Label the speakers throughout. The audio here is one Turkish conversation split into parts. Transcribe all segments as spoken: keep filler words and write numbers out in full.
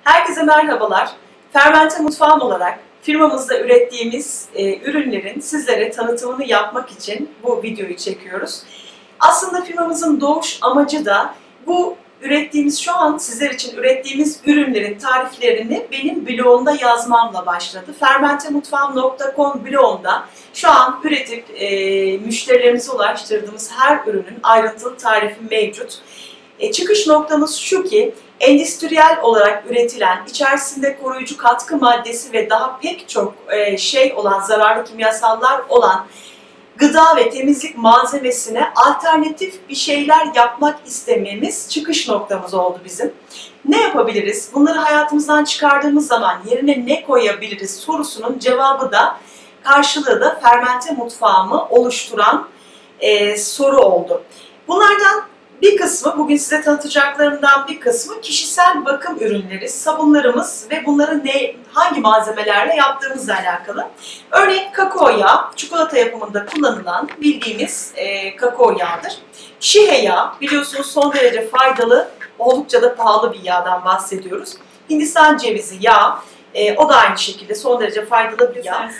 Speaker 1: Herkese merhabalar. Fermente Mutfağım olarak firmamızda ürettiğimiz e, ürünlerin sizlere tanıtımını yapmak için bu videoyu çekiyoruz. Aslında firmamızın doğuş amacı da bu ürettiğimiz, şu an sizler için ürettiğimiz ürünlerin tariflerini benim blogumda yazmamla başladı. fermentemutfağım nokta com blogumda şu an üretip e, müşterilerimize ulaştırdığımız her ürünün ayrıntılı tarifi mevcut. E, çıkış noktamız şu ki, endüstriyel olarak üretilen, içerisinde koruyucu katkı maddesi ve daha pek çok e, şey olan, zararlı kimyasallar olan gıda ve temizlik malzemesine alternatif bir şeyler yapmak istememiz çıkış noktamız oldu bizim. Ne yapabiliriz? Bunları hayatımızdan çıkardığımız zaman yerine ne koyabiliriz sorusunun cevabı da, karşılığı da fermente mutfağımı oluşturan e, soru oldu. Bunlardan bir kısmı, bugün size tanıtacaklarımdan bir kısmı kişisel bakım ürünleri, sabunlarımız ve bunları ne, hangi malzemelerle yaptığımızla alakalı. Örneğin kakao yağı, çikolata yapımında kullanılan bildiğimiz e, kakao yağıdır. Şihe yağı, biliyorsunuz son derece faydalı, oldukça da pahalı bir yağdan bahsediyoruz. Hindistan cevizi yağı, e, o da aynı şekilde son derece faydalı bir yağ.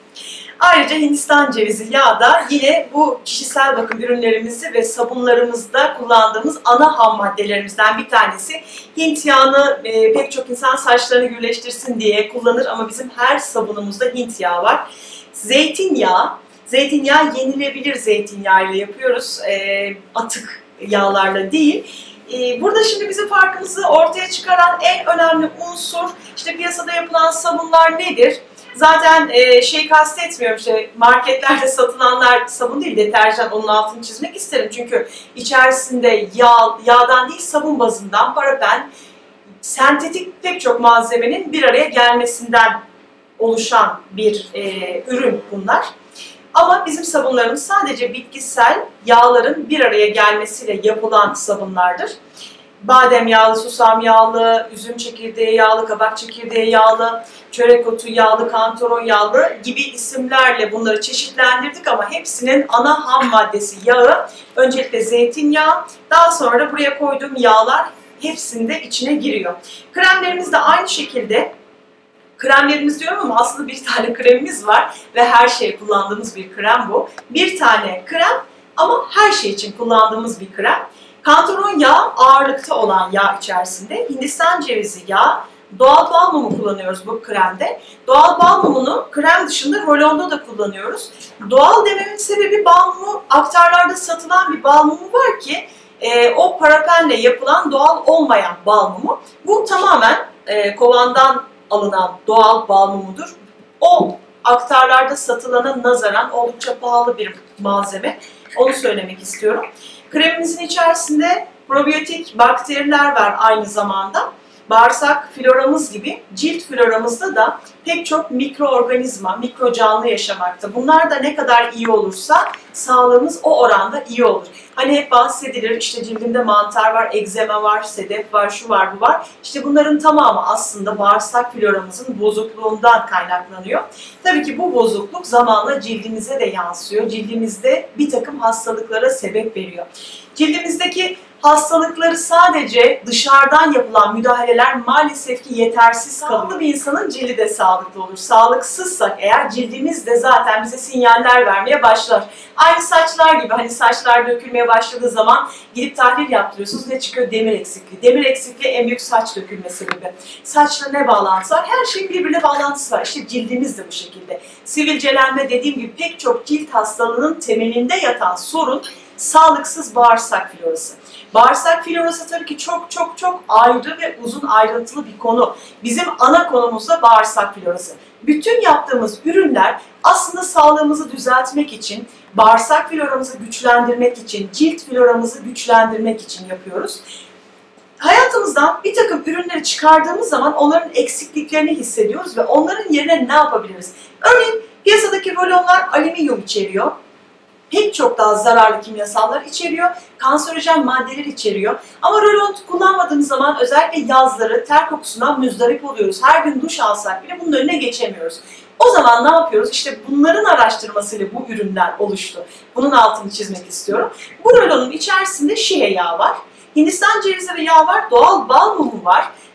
Speaker 1: Ayrıca Hindistan cevizi yağı da yine bu kişisel bakım ürünlerimizi ve sabunlarımızda kullandığımız ana ham maddelerimizden bir tanesi. Hint yağını e, pek çok insan saçlarını gürleştirsin diye kullanır ama bizim her sabunumuzda Hint yağı var. Zeytinyağı, zeytinyağı yenilebilir zeytinyağı ile yapıyoruz, e, atık yağlarla değil. Burada şimdi bizim farkımızı ortaya çıkaran en önemli unsur, işte piyasada yapılan sabunlar nedir? Zaten e, şey kastetmiyorum, işte marketlerde satılanlar sabun değil, deterjan, onun altını çizmek isterim. Çünkü içerisinde yağ, yağdan değil sabun bazından, paraben, sentetik pek çok malzemenin bir araya gelmesinden oluşan bir e, ürün bunlar. Ama bizim sabunlarımız sadece bitkisel yağların bir araya gelmesiyle yapılan sabunlardır. Badem yağlı, susam yağlı, üzüm çekirdeği yağlı, kabak çekirdeği yağlı, çörek otu yağlı, kantaron yağlı gibi isimlerle bunları çeşitlendirdik ama hepsinin ana ham maddesi yağı. Öncelikle zeytinyağı, daha sonra buraya koyduğum yağlar hepsinde içine giriyor. Kremlerimiz de aynı şekilde. Kremlerimiz diyorum ama aslında bir tane kremimiz var ve her şeye kullandığımız bir krem bu. Bir tane krem ama her şey için kullandığımız bir krem. Kantaron yağı ağırlıkta olan yağ içerisinde. Hindistan cevizi yağı, doğal bal mumu kullanıyoruz bu kremde. Doğal bal mumunu krem dışında rolonda da kullanıyoruz. Doğal dememin sebebi, bal mumu aktarlarda satılan bir bal mumu var ki e, o parabenle yapılan doğal olmayan bal mumu. Bu tamamen e, kovandan alınan doğal bal mumudur. O aktarlarda satılana nazaran oldukça pahalı bir malzeme. Onu söylemek istiyorum. Kremimizin içerisinde probiyotik bakteriler var aynı zamanda. Bağırsak floramız gibi cilt floramızda da pek çok mikroorganizma, mikro canlı yaşamakta. Bunlar da ne kadar iyi olursa sağlığımız o oranda iyi olur. Hani hep bahsedilir, işte cildimde mantar var, egzema var, sedef var, şu var, bu var. İşte bunların tamamı aslında bağırsak floramızın bozukluğundan kaynaklanıyor. Tabii ki bu bozukluk zamanla cildimize de yansıyor. Cildimizde bir takım hastalıklara sebep veriyor. Cildimizdeki hastalıkları sadece dışarıdan yapılan müdahaleler maalesef ki yetersiz kalıyor. Sağlıklı bir insanın cildi de sağlıklı olur. Sağlıksızsak eğer cildimiz de zaten bize sinyaller vermeye başlar. Aynı saçlar gibi, hani saçlar dökülmeye başladığı zaman gidip tahlil yaptırıyorsunuz, ne çıkıyor? Demir eksikliği. Demir eksikliği en büyük saç dökülme sebebi. Saçla ne bağlantısı var? Her şeyin birbirine bağlantısı var. İşte cildimiz de bu şekilde. Sivilcelenme dediğim gibi pek çok cilt hastalığının temelinde yatan sorun sağlıksız bağırsak florası. Bağırsak florası tabii ki çok çok çok ayrı ve uzun ayrıntılı bir konu. Bizim ana konumuz da bağırsak florası. Bütün yaptığımız ürünler aslında sağlığımızı düzeltmek için, bağırsak floramızı güçlendirmek için, cilt floramızı güçlendirmek için yapıyoruz. Hayatımızdan bir takım ürünleri çıkardığımız zaman onların eksikliklerini hissediyoruz ve onların yerine ne yapabiliriz? Örneğin piyasadaki rolonlar alüminyum içeriyor. Pek çok daha zararlı kimyasallar içeriyor, kanserojen maddeler içeriyor. Ama rolon kullanmadığımız zaman özellikle yazları ter kokusundan müzdarip oluyoruz. Her gün duş alsak bile bunun önüne geçemiyoruz. O zaman ne yapıyoruz? İşte bunların araştırmasıyla bu ürünler oluştu. Bunun altını çizmek istiyorum. Bu rolonun içerisinde şihe yağı var, Hindistan cevizi ve yağı var, doğal bal mumu var.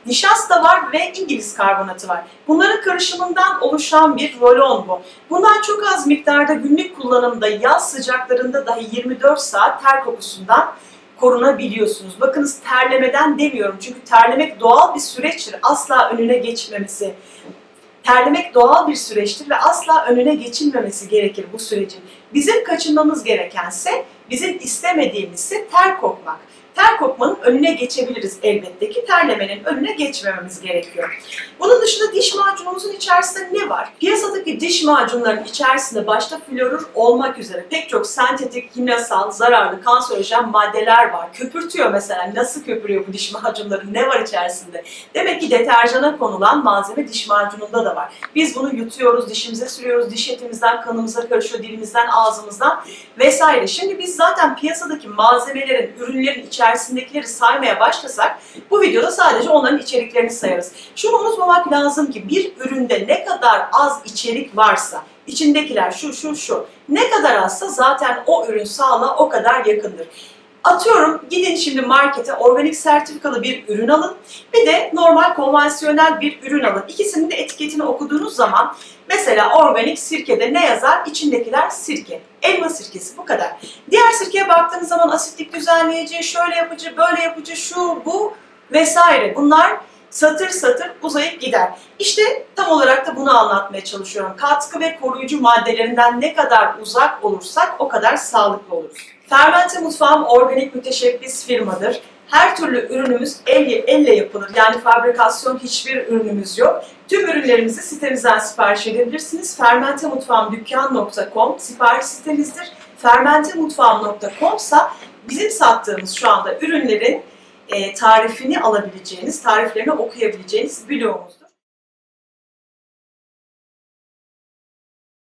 Speaker 1: nişasta var ve İngiliz karbonatı var. Bunların karışımından oluşan bir rolon bu. Bundan çok az miktarda günlük kullanımda yaz sıcaklarında dahi yirmi dört saat ter kokusundan korunabiliyorsunuz. Bakınız terlemeden demiyorum çünkü terlemek doğal bir süreçtir. Asla önüne geçmemesi. Terlemek doğal bir süreçtir ve asla önüne geçilmemesi gerekir bu sürecin. Bizim kaçınmamız gerekense, bizim istemediğimizse ter kokmak. Ter kokmanın önüne geçebiliriz elbette ki terlemenin önüne geçmememiz gerekiyor. Bunun dışında diş macunumuzun içerisinde ne var? Piyasadaki diş macunlarının içerisinde başta florür olmak üzere pek çok sentetik, kimyasal, zararlı, kanserojen maddeler var. Köpürtüyor mesela. Nasıl köpürüyor bu diş macunları? Ne var içerisinde? Demek ki deterjana konulan malzeme diş macununda da var. Biz bunu yutuyoruz, dişimize sürüyoruz, diş etimizden kanımıza karışıyor, dilimizden, ağzımızdan vesaire. Şimdi biz zaten piyasadaki malzemelerin, ürünlerin içerisinde içerisindekileri saymaya başlasak bu videoda sadece onların içeriklerini sayarız. Şunu unutmamak lazım ki bir üründe ne kadar az içerik varsa, içindekiler şu şu şu ne kadar azsa zaten o ürün sağlığa o kadar yakındır. Atıyorum gidin şimdi markete organik sertifikalı bir ürün alın, bir de normal konvansiyonel bir ürün alın. İkisinin de etiketini okuduğunuz zaman mesela organik sirkede ne yazar? İçindekiler sirke. Elma sirkesi bu kadar. Diğer sirkeye baktığınız zaman asitlik düzenleyici, şöyle yapıcı, böyle yapıcı, şu, bu vesaire. Bunlar satır satır uzayıp gider. İşte tam olarak da bunu anlatmaya çalışıyorum. Katkı ve koruyucu maddelerinden ne kadar uzak olursak o kadar sağlıklı oluruz. Fermente Mutfağım organik müteşebbis firmadır. Her türlü ürünümüz elle, elle yapılır. Yani fabrikasyon hiçbir ürünümüz yok. Tüm ürünlerimizi sitemizden sipariş edebilirsiniz. fermentemutfağım dükkan nokta com sipariş sitemizdir. fermentemutfağım nokta com ise bizim sattığımız şu anda ürünlerin e, tarifini alabileceğiniz, tariflerini okuyabileceğiniz bloğumuzdur.